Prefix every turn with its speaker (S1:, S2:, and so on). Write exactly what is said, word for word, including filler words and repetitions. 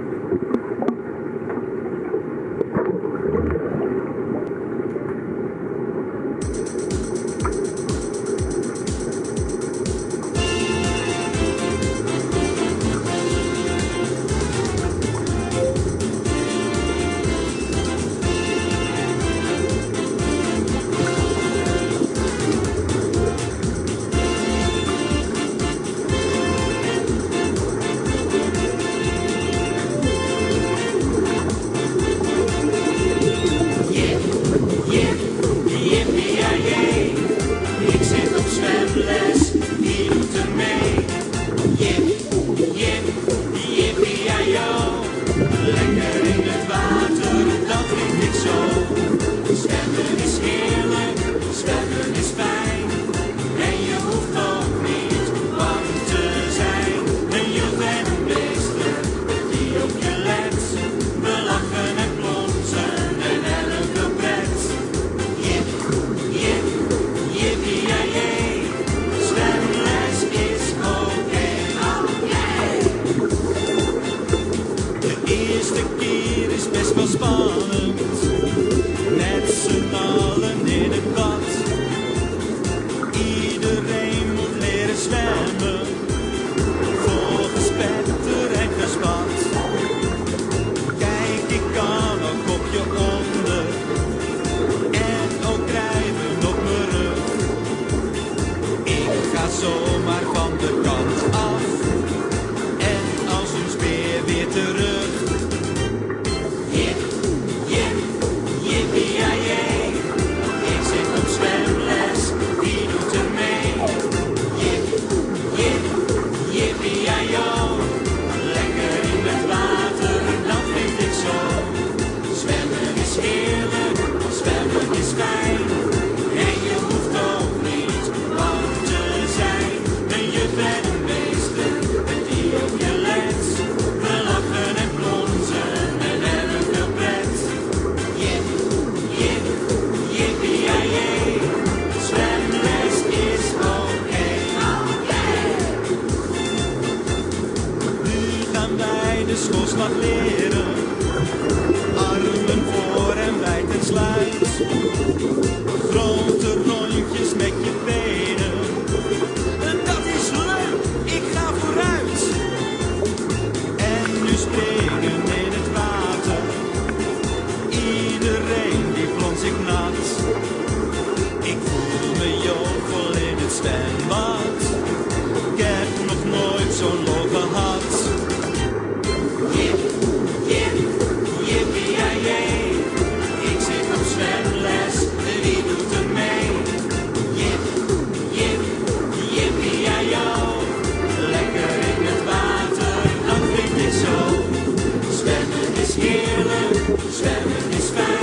S1: schoolslag leren. Armen voor en wijd en sluit. Grote rondjes met je benen. Dat is leuk, ik ga vooruit. En nu springen in het water. Iedereen die plons ik nat. Ik voel me jovel in het zwembad. Ik heb nog nooit zo'n lol gehad.
S2: Zwemmen is fijn.